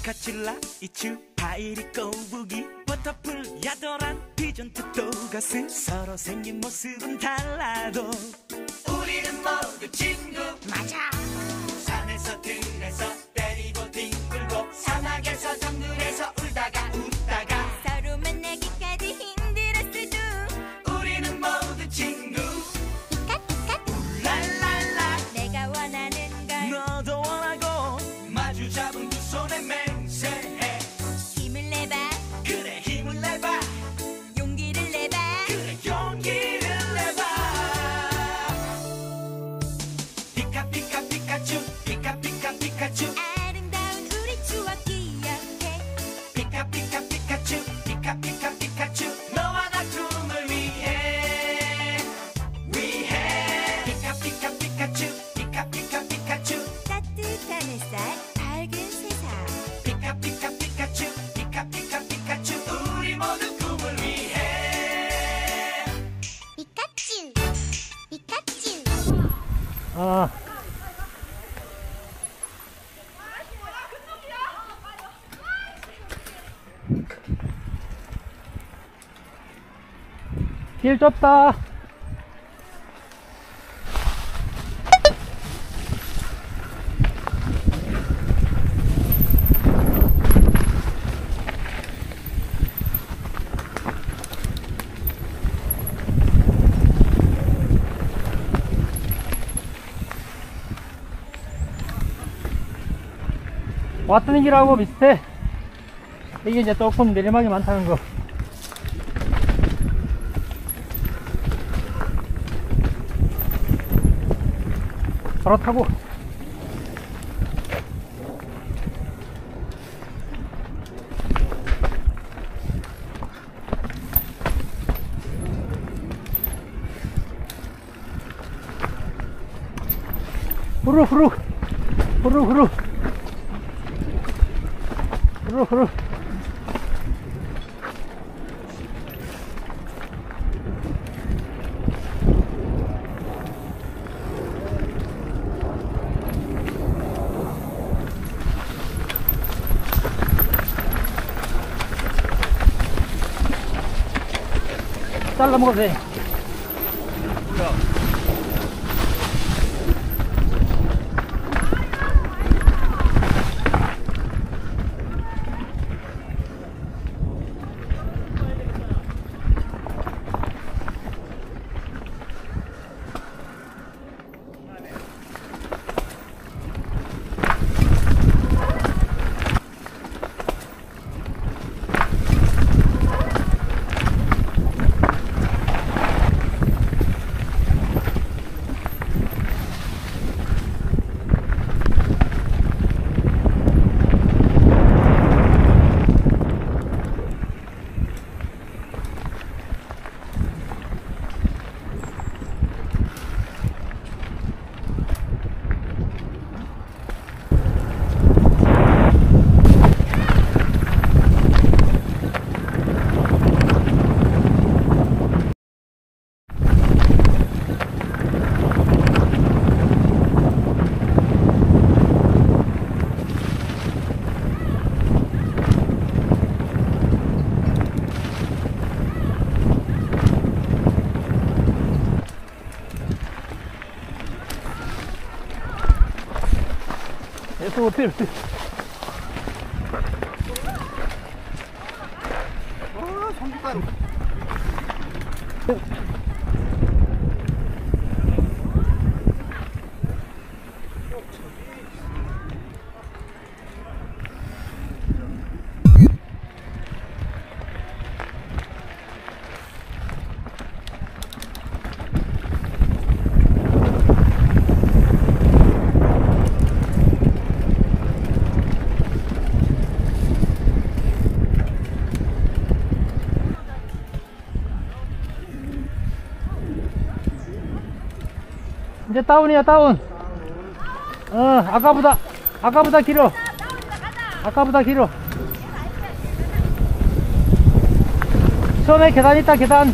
피카츄라 이츄 파이리 꼬부기 버터풀 야도란 피존 툭도가스 서로 생긴 모습은 달라도 우리는 모두 친구 맞아. 산에서 들에서 때리고 뒹굴고 사막에서 정글에서 울다가 웃다가 서로 만나기까지 힘들었어도 우리는 모두 친구. 피카피카 울랄랄라 내가 원하는 걸 너도 원하고 마주 잡은 두 손에 맹세해. 힘을 내봐 그래 힘을 내봐. 용기를 내봐 그래 용기를 내봐. 피카피카 피카츄 피카피카 피카츄 아름다운 우리 추억 기억해 피카피카 피카츄 피카피카 피카츄 너와 나 꿈을 위해 피카피카 피카츄 피카피카 피카츄 따뜻한 햇살 밝은 세상 피카피카 피카츄 피카피카 피카츄 우리 모두 꿈을 위해. 피카츄 피카츄 길 좁다. 왔던 길하고 비슷해. 이게 이제 조금 내리막이 많다는 거. 바로 타고 후루후루 후루후루 후루후루 잘라 먹어도 돼. 또 필. 성북간 이제 다운이야, 다운. 아까보다 길어. 아까보다 길어. 처음에 계단 있다, 계단.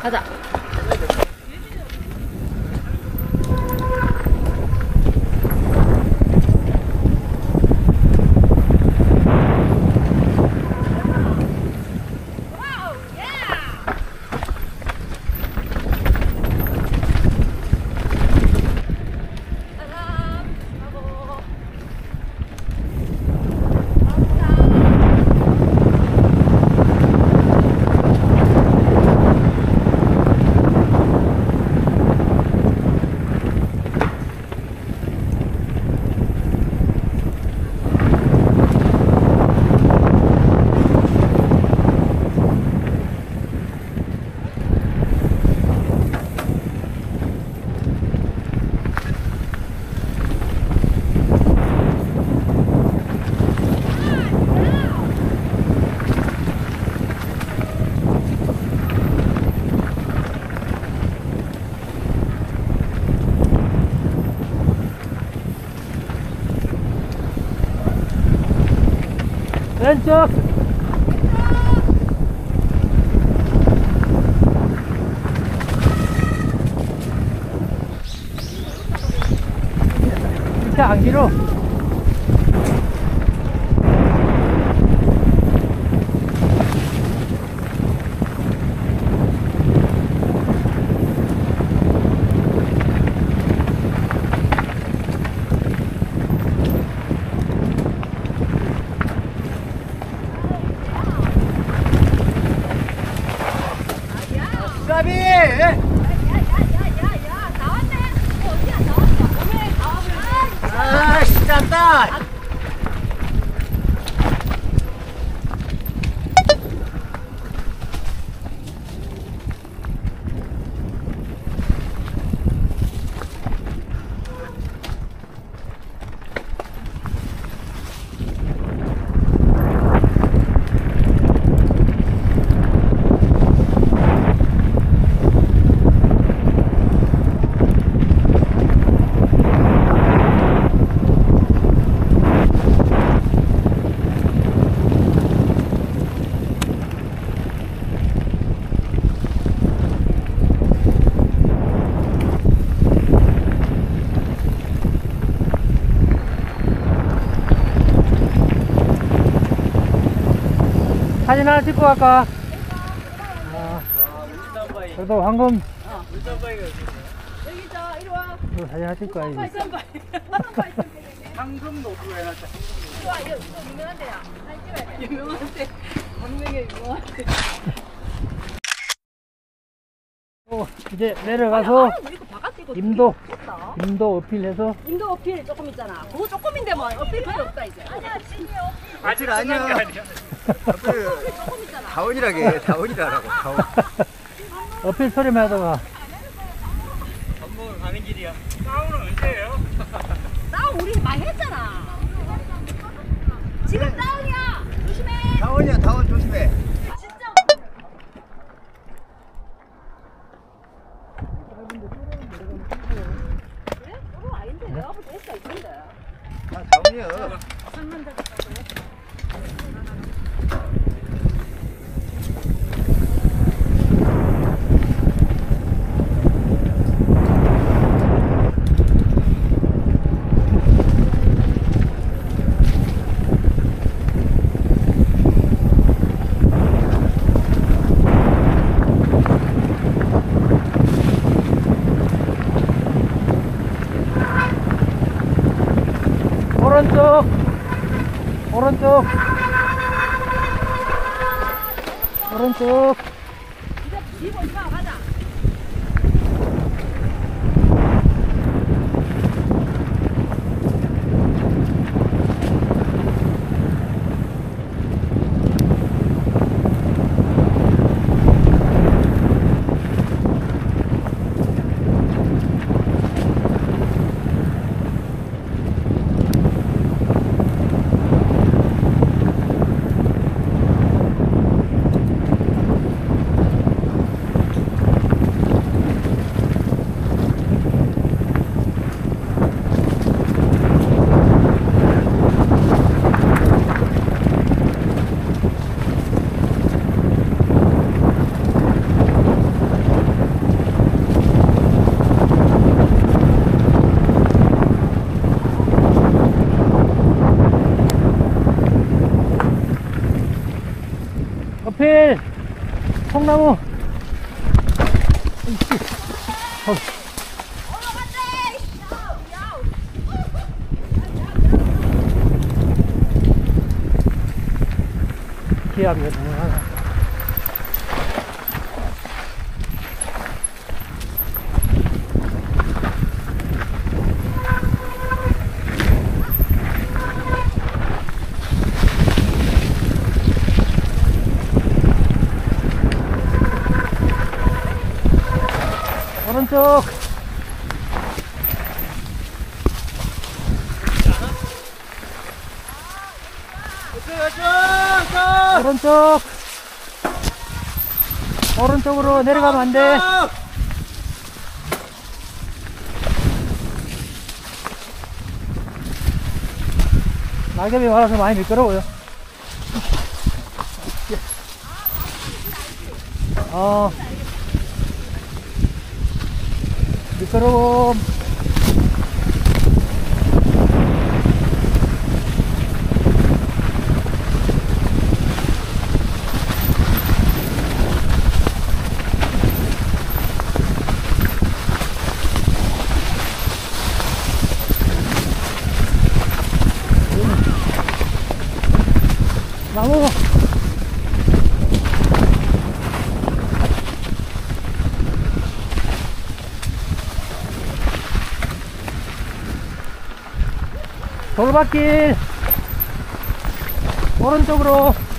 가자. 왼쪽. 이렇게 안 길어. 까비! 아, 시작다! 사진 하나 찍고 갈까? 그래도 황금. 여기 있어. 이리 와. 이거 사진 하나 찍고 가야지. 황금 노트로 해놨다. 이리 와. 이거 유명한 데야. 사진 찍어야 돼. 유명한 데. 광명에 유명한 데. 이제 내려가서 이거 바깥에 이거 임도 좋다. 임도 어필해서 인도 어필 조금 있잖아. 그거 조금인데 뭐 어필 필요 없다 이제. 아니야, 진이 어필. 아직 아니야. 조금 있잖아. 다운이라게, 다운이라고, 다운. 어필 소리만 하다가 전부 가는 길이야. 싸우는 언제예요? 다운 우리 많이 했잖아. 지금 다운이야. 조심해. 다운이야, 다운 조심해. 진짜. 그래? 그거 아닌데 내가 볼 때 했어 있는데. 아, 다운이야. 오른쪽 오른쪽 오른쪽. 이제 뒤로 이마 가자. 필 통나무. 이씨. 기압이 너무 하나. 오른쪽. 오른쪽. 오른쪽으로 내려가면 안 돼. 낙엽이 와서 많이 미끄러워요. 미끄러워. 나무. 돌밭길 오른쪽으로.